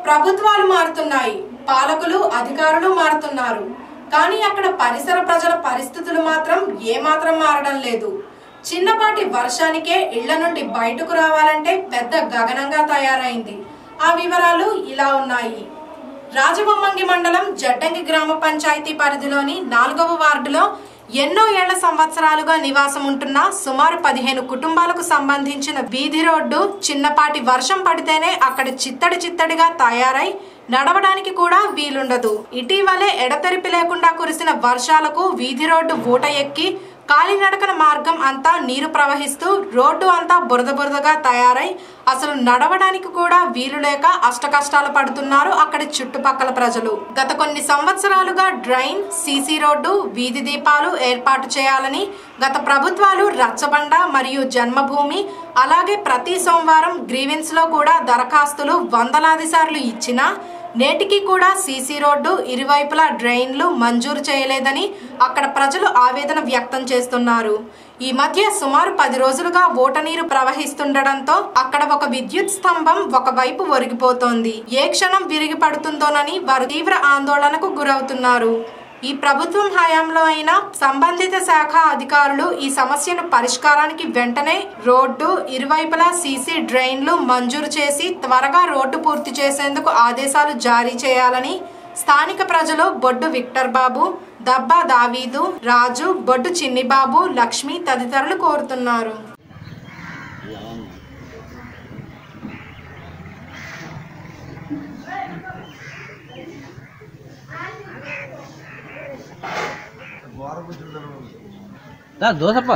ప్రభుత్వాలు మారుతున్నాయి, పాలకులు అధికారులు మారుతున్నారు, కానీ అక్కడ పరిసర ప్రజల పరిస్థితులు మాత్రం ఏమాత్రం మారడం లేదు. చిన్నపాటి వర్షానికే ఇళ్ల నుండి బయటకు రావాలంటే పెద్ద గగనంగా తయారైంది. ఆ వివరాలు ఇలా ఉన్నాయి. రాజబొమ్మంగి మండలం జడ్డంగి గ్రామ పంచాయతీ పరిధిలోని 4వ వార్డులో ఎన్నో ఏళ్ల సంవత్సరాలుగా నివాసం ఉంటున్న సుమారు 15 కుటుంబాలకు సంబంధించిన వీధి రోడ్డు చిన్నపాటి వర్షం పడితేనే అక్కడ చిత్తడిగా తయారై నడవడానికి కూడా వీలుండదు. ఇటీవలే ఎడతెరిపి లేకుండా కురిసిన వర్షాలకు వీధి రోడ్డు ఊట ఎక్కి కాలినడకన మార్గం అంతా నీరు ప్రవహిస్తూ రోడ్డు అంతా బురదగా తయారై అసలు నడవడానికి కూడా వీలు లేక అష్టకష్టాలు పడుతున్నారు అక్కడి చుట్టుపక్కల ప్రజలు. గత కొన్ని సంవత్సరాలుగా డ్రైన్, సీసీ రోడ్డు, వీధి దీపాలు ఏర్పాటు చేయాలని గత ప్రభుత్వాలు రచ్చబండ మరియు జన్మభూమి అలాగే ప్రతి సోమవారం గ్రీవెన్స్ లో కూడా దరఖాస్తులు వందలాది సార్లు ఇచ్చినా నేటికి కూడా సీసీ రోడ్డు, ఇరువైపులా డ్రైన్లు మంజూరు చేయలేదని అక్కడ ప్రజలు ఆవేదన వ్యక్తం చేస్తున్నారు. ఈ మధ్య సుమారు 10 రోజులుగా ఊట నీరు ప్రవహిస్తుండటంతో అక్కడ ఒక విద్యుత్ స్తంభం ఒకవైపు ఒరిగిపోతోంది. ఏ క్షణం విరిగి పడుతుందోనని వారు తీవ్ర ఆందోళనకు గురవుతున్నారు. ఈ ప్రభుత్వం హయాంలో అయినా సంబంధిత శాఖ అధికారులు ఈ సమస్యను పరిష్కారానికి వెంటనే రోడ్డు, ఇరువైపులా సీసీ డ్రైన్లు మంజూరు చేసి త్వరగా రోడ్డు పూర్తి చేసేందుకు ఆదేశాలు జారీ చేయాలని స్థానిక ప్రజలు బొడ్డు విక్టర్ బాబు, దబ్బా దావీదు, రాజు, బొడ్డు చిన్నిబాబు, లక్ష్మి తదితరులు కోరుతున్నారు. దోసప్ప